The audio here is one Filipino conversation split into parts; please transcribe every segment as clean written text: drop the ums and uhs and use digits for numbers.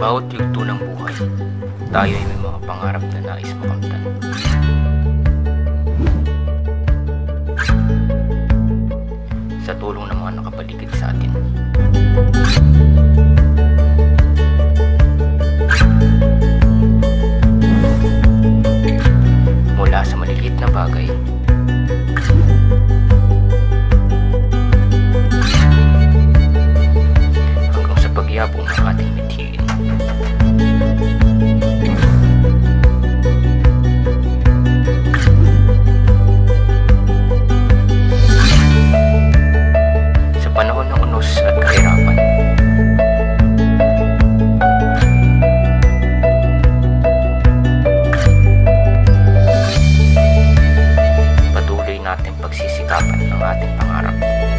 bawat yugto ng buhay, tayo ay may mga pangarap na nais makamtan. Sa tulong ng mga nakapaligid sa atin. Mula sa maliliit na bagay, hanggang sa pagyabong ng ating mithiin. Sa panahon ng unos at kahirapan, patuloy natin pagsisikapan ang ating pangarap.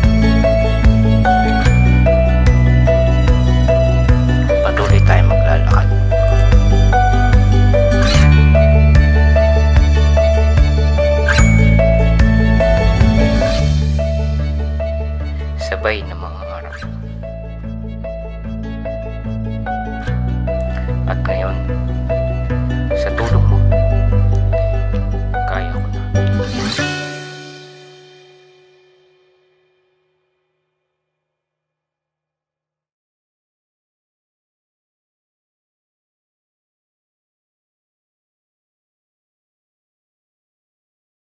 Patuloy tayong maglalakad. Sabay ng mga